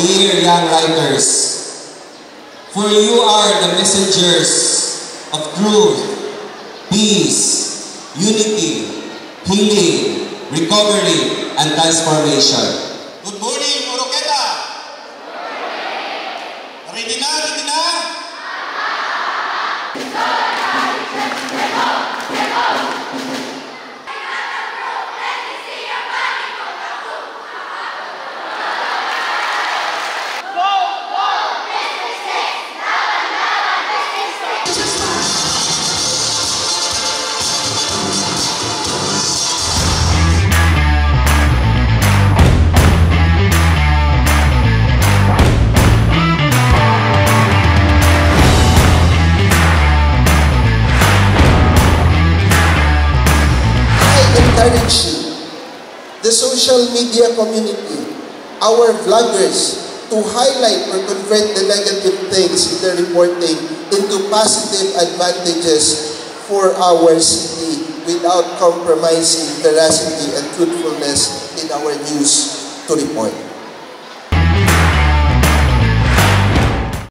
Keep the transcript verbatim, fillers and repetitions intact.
dear young writers. For you are the messengers of truth, peace, unity, healing, recovery, and transformation. Good morning, Oroqueta! Ready na? Ready na? Encourage you, the social media community, our vloggers, to highlight or convert the negative things in the reporting into positive advantages for our city without compromising veracity and truthfulness in our news to report.